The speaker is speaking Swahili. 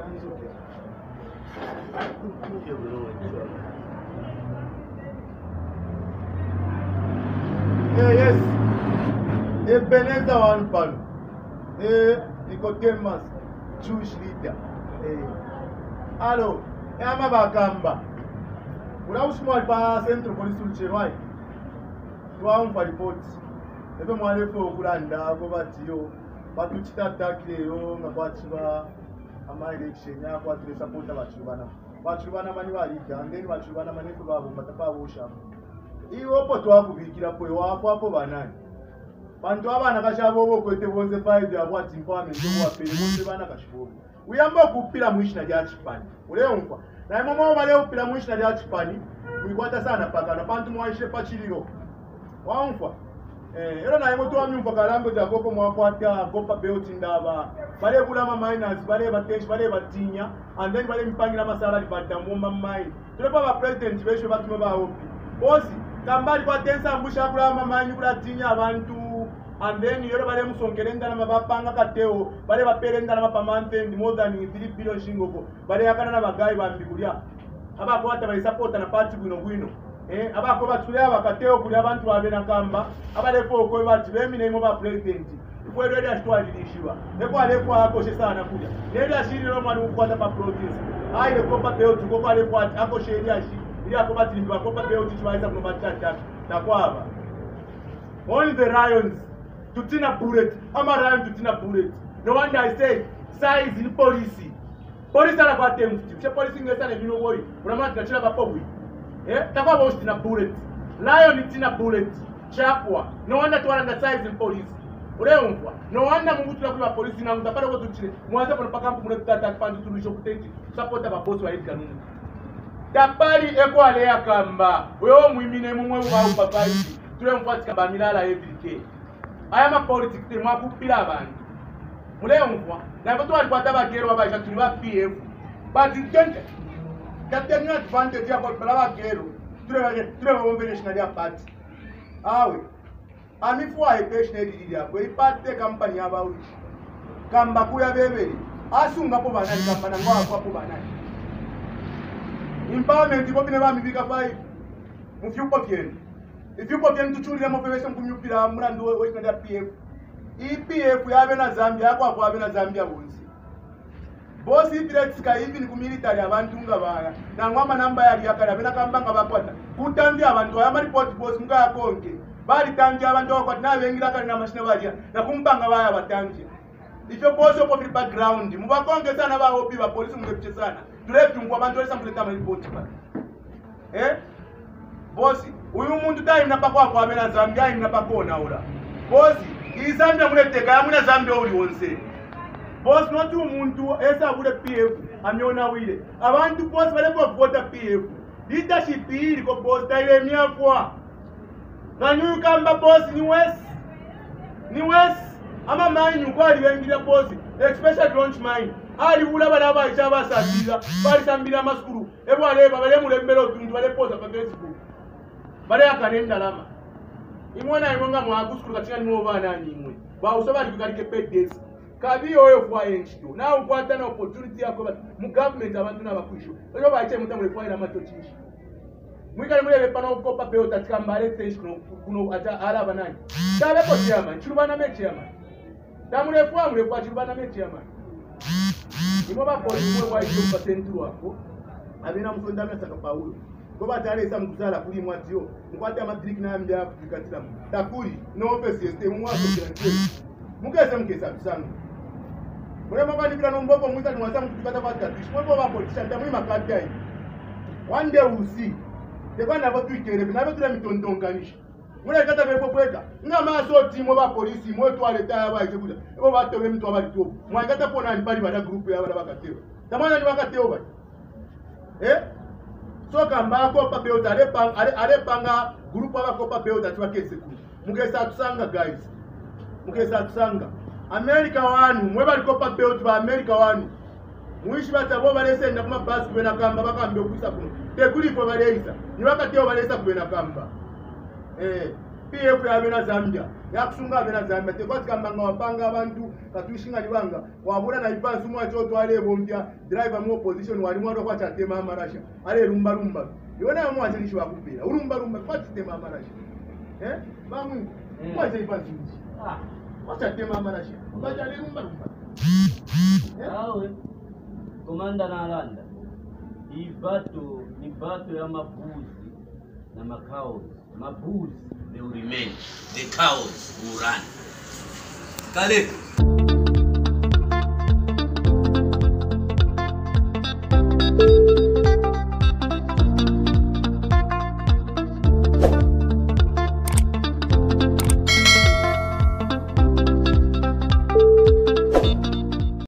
Yes. Ebenezer one pan. Nicodemus, Jewish leader. Allo, ama bakamba. Unausmwa pa centro police ulcherwai. Twaumpa report. Ebe mwalefu okulanda ko batiyo. Batu chitataki yo ngabatiba ama election yako atu support bachubana mani balida ngeni bachubana mani ko babo matapa busha. Iwopo twakubikira kwe wapo hapo banani. Bantu abana kashabo kwete bonze 5 ya bwati mpame ndo wapele bonze bana kashibo. Uyamba kupira mwishina lya chipani. Uleumva. Na mama bale upira mwishina lya chipani. Uikwata sana paka na bantu mwaishe pachiriro. Waumva. Era na emoto amyumva kalambo ja gopo mwakwata gopa belt ndaba. Bale kulama miners, bale batenshi, bale batinya and then bale mpangira masala libadamu mama. Tulepa ba president besho batume ba hopi. Bosi kambali kwa tensa ambusha kulama manyi kulatinya abantu and then yoro bale musongerenda na mabapanga kateo bale baperenda na mapamante ndi more than 3 billion shingoko bale yakana na bagayi bambikulia aba kwata bale support na party gwino aba ko batulya bakateo kuli abantu babena kamba abale ko bati bemi nemo ba president ifwe redi ashitwalilishiwa eko aleko akoshe sana kuja redi ashiri no mwana ukwata pa province aile kopa beo tuko kwa aleko akoshe redi ashiri ili akoba tilimba kopa beo tichwaisa kuno batata na kwaba only the lions tutina bullet ama lion tutina bullet no wonder I say size in police ala kwa temfuti kisha police ngesa ne bino boy unamana tunachira bapobwi takwa boss tina bullet lion tina bullet chapwa no wonder tu wana size in police uleumva no wonder mungu tunakuwa police na mtapata kwa tuchire mwanza kwa paka mpu mnataka pandu tulisho kuteti support aba boss wa edika nunu tapali eko alea kamba wewe muimine mumwe wa papai tule mfatika bamilala every aya ma politics te mwakupira abantu muleumva na bato walipata bagero babaisha tuliba PF but intende katenya advantage ya kwa bagero tule bombe national ya party awe amifwa epeshne didi ya kwa ipate company ya bauli kamba kuya bebeli asunga po banani kamba na ngwa kwa po banani empowerment ipo bine bamibika 5 mufyuko pyeni ifyuko pyeni tuchulira mopewesha mkumyupira murando wechina PF EPF yabe na Zambia kwa abe na Zambia bonzi boss ipirets ka hivi ni kumilitary abantu ngabaya na ngwama namba yali yakala bena kambanga bakwata kutambya abantu aya report boss mga yakonke bali tambya abantu bakwata na bengira kali na mashine balia na kumbanga baya batambya ifyo boss opo fi background mubakonge sana ba hopi ba police mngepiche sana tulefu ngwa abantu lesa mkuleta ma report ba boss uyu muntu dai mnapakwa kwa abe na Zambia mnapakona ora boss izambia muleteka yamuna Zambia uli wonse boss not umuntu esa bule PF amyona wile abantu boss bale kwa vote PF leadership iri ko boss taile myakwa nanyu kamba boss ni west ama manyu kwa liwengira boss especially launch mine ali bula bala baisha basabira bali sambira maskuru ebo aleba bale mulembero tuntu bale poza pa Facebook bale akanenda lama imwana imonga mwakuskuru katika nimwo bana nimwe ba usobali kukalike pedes kabi oyo kwa enchito na ukwata na opportunity yako mu government abantu nabakwisho ejo bache mutamule kwa ina matochishi mwikale mulebe pana ukopa peo tatika mbale tension kuno ata alaba nani dale ko chairman chirubana me chairman tamule kwa chirubana me chairman imo ba police mwe kwa hiyo kwa centru wako abina msonda mesa ka Paulo goba tare sa mkuzala kuli mwatio mkwata madrik na ambia kufikatira takuri no office system mwa so mukese mukesa sana mure mabani bila nomboko mwita ni wasamu kutikata kwa tatish mwe kwa politician tamu makati ai one day we see the one about Twitter na betu mitondonganisha mure kata beko kweka nga maso timo ba polisi mwe to aleta ya ba ikuja ebo bato be mtu abali top mwe kata pona ni bali bana group ya bana bakateo tamana ni bakateo ba so kamba ko pa beota arepanga group aba ko pa beota twakese ku mugesa tusanga guys mugesa tusanga America wanu mwe bali ko pa beota ba America wanu muishi batabo balese nda kuma basi kwena kamba bakambe okuisa kuno tekuli ko balesa ni wakati balesa kwena kamba PF ya bena Zambia yakusunga bena Zambia tekoti kambanga wapanga abantu katushinga libanga wabura na ipansu mwa choto ale bombya driver mu opposition wali mwa kwa chatema amarasha ale rumba yona mwa chelishwa kupira urumba kwa chatema amarasha bamu kwa ipansu kwa chatema amarasha baja ale rumba awe komanda na alanda hii ni bato ya mabuzi na makao. Mabuzi they will remain, the cows will run. Kale